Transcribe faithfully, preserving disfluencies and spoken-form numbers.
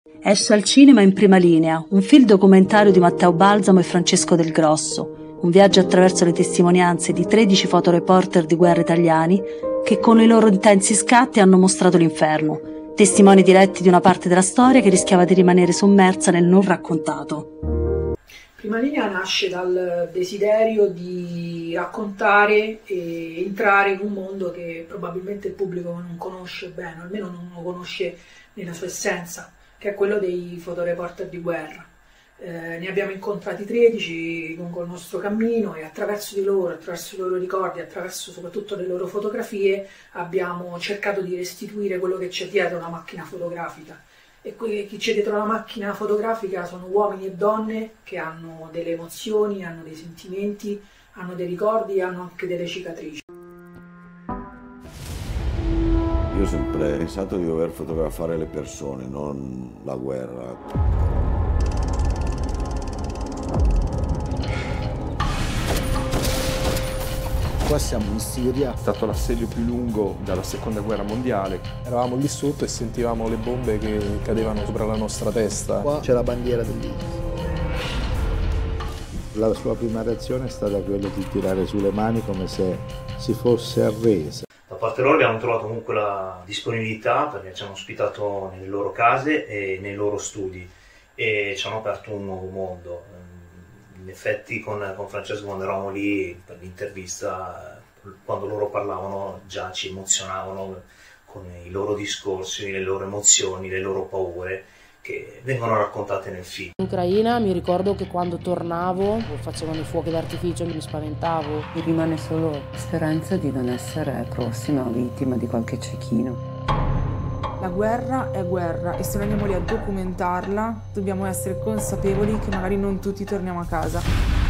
Esce al cinema In prima linea, un film documentario di Matteo Balsamo e Francesco Del Grosso, un viaggio attraverso le testimonianze di tredici fotoreporter di guerra italiani che con i loro intensi scatti hanno mostrato l'inferno, testimoni diretti di una parte della storia che rischiava di rimanere sommersa nel non raccontato. Prima linea nasce dal desiderio di raccontare e entrare in un mondo che probabilmente il pubblico non conosce bene, o almeno non lo conosce nella sua essenza, che è quello dei fotoreporter di guerra. Eh, ne abbiamo incontrati tredici lungo il nostro cammino e attraverso di loro, attraverso i loro ricordi, attraverso soprattutto le loro fotografie abbiamo cercato di restituire quello che c'è dietro una macchina fotografica. E chi c'è dietro la macchina fotografica sono uomini e donne che hanno delle emozioni, hanno dei sentimenti, hanno dei ricordi e hanno anche delle cicatrici. Io ho sempre pensato di dover fotografare le persone, non la guerra. Qua siamo in Siria. È stato l'assedio più lungo dalla seconda guerra mondiale. Eravamo lì sotto e sentivamo le bombe che cadevano sopra la nostra testa. Qua c'è la bandiera dell'I S. La sua prima reazione è stata quella di tirare sulle mani come se si fosse arresa. Da parte loro abbiamo trovato comunque la disponibilità perché ci hanno ospitato nelle loro case e nei loro studi e ci hanno aperto un nuovo mondo. In effetti con, con Francesco quando eravamo lì per l'intervista, quando loro parlavano già ci emozionavano con i loro discorsi, le loro emozioni, le loro paure che vengono raccontate nel film. In Ucraina mi ricordo che quando tornavo facevano i fuochi d'artificio, mi spaventavo. Mi rimane solo la speranza di non essere prossima vittima di qualche cecchino. La guerra è guerra e se noi andiamo lì a documentarla dobbiamo essere consapevoli che magari non tutti torniamo a casa.